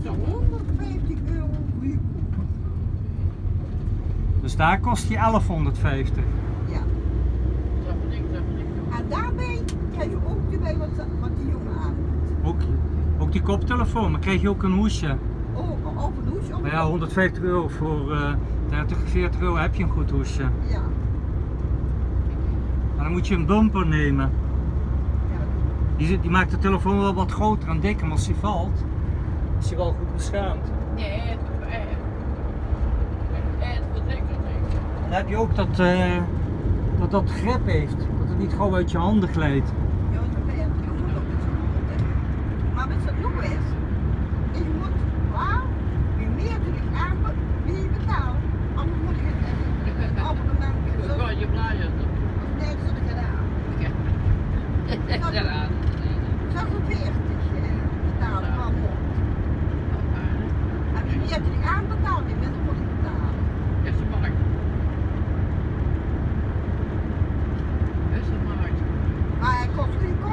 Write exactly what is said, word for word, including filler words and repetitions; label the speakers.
Speaker 1: je honderdvijftig euro goedkoper.
Speaker 2: Dus daar kost je elfhonderdvijftig.
Speaker 1: Ja. En daarbij krijg je ook erbij wat, wat die jongen aan doet.
Speaker 2: Ook, ook die koptelefoon, maar krijg je ook een hoesje.
Speaker 1: Oh, op een hoesje? Op
Speaker 2: Maar ja, honderdvijftig euro voor uh, dertig, veertig euro heb je een goed hoesje.
Speaker 1: Ja.
Speaker 2: Maar dan moet je een bumper nemen.
Speaker 1: Ja.
Speaker 2: Die, die maakt de telefoon wel wat groter en dikker, maar als die valt, is hij wel goed beschermd.
Speaker 3: Nee, het het verzekerd.
Speaker 2: Dan heb je ook dat, uh, dat dat grip heeft, dat het niet gauw uit je handen glijdt.
Speaker 1: Ja, want dan kan je het ook nog eens goed. Maar wat het nog is, je moet, wauw, wie meer doe ik aan, wie je betalen. Anders moet je het abonnement.
Speaker 3: Dan ga je blaaien.
Speaker 1: Nee, dat is gedaan.
Speaker 3: Ja.
Speaker 1: zesenveertig betalen van mond. En wie meer doe ik aan betaalt, die minder moet ik betalen.
Speaker 3: Is de markt. Is de markt.
Speaker 1: Maar hij kost goedkoop.